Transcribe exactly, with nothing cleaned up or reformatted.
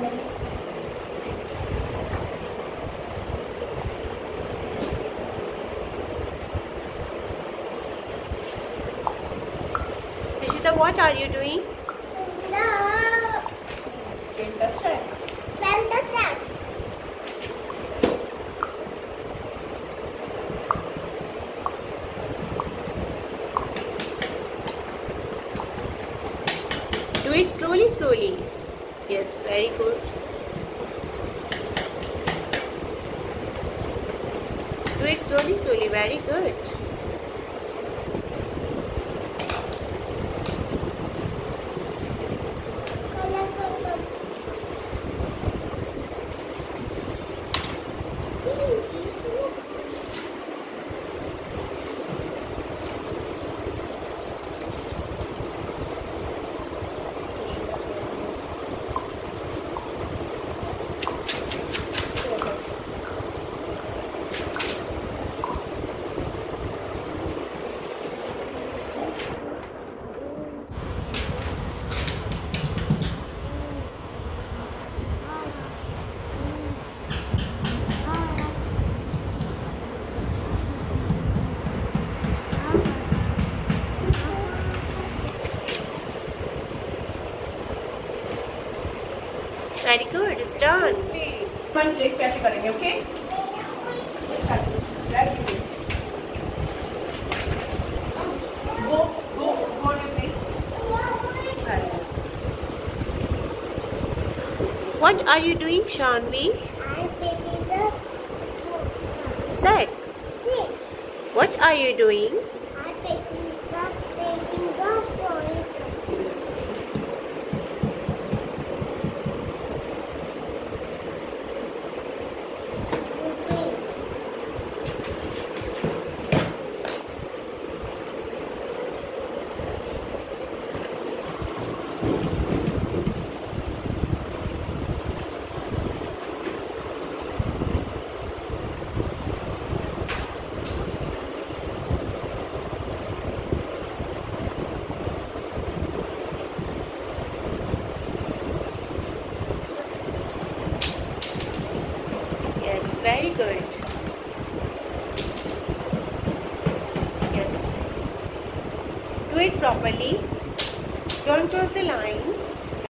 Rishita, what are you doing? No. Fantastic. Fantastic. Do it slowly, slowly. Yes, very good. Do it slowly, slowly. Very good. Very good. It's done. Fun place कैसे करेंगे? Okay? Start. Right. Go, go, go on your place. What are you doing, Shanvi? I'm painting the Sec. six. What are you doing? I'm painting the painting the soil. Yes, very good. Yes. Do it properly. Don't cross the line.